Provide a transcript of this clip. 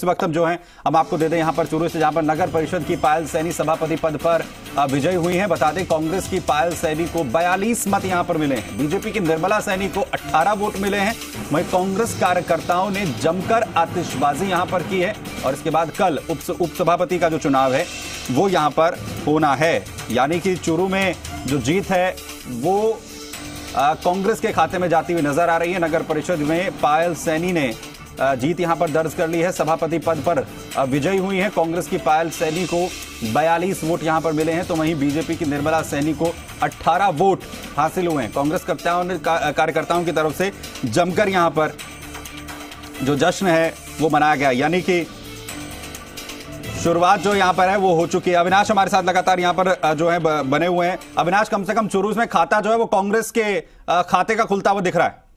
इस वक्त हम जो है हम आपको दे दें यहां पर चूरू से, जहां पर नगर परिषद की पायल सैनी सभापति पद पर विजयी हुई हैं। बता दें कांग्रेस की पायल सैनी को 42 मत यहां पर मिले हैं, बीजेपी की निर्मला सैनी को 18 वोट मिले हैं। वहीं कांग्रेस कार्यकर्ताओं ने जमकर आतिशबाजी यहां पर की है और इसके बाद कल उप सभापति का जो चुनाव है वो यहां पर होना है। यानी कि चूरू में जो जीत है वो कांग्रेस के खाते में जाती हुई नजर आ रही है। नगर परिषद में पायल सैनी ने जीत यहां पर दर्ज कर ली है, सभापति पद पर विजयी हुई है। कांग्रेस की पायल सैनी को 42 वोट यहां पर मिले हैं, तो वहीं बीजेपी की निर्मला सैनी को 18 वोट हासिल हुए हैं। कांग्रेस कार्यकर्ताओं की तरफ से जमकर यहां पर जो जश्न है वो मनाया गया, यानी कि शुरुआत जो यहां पर है वो हो चुकी है। अविनाश हमारे साथ लगातार यहां पर जो है बने हुए हैं। अविनाश, कम से कम चूरू में खाता जो है वो कांग्रेस के खाते का खुलता हुआ दिख रहा है।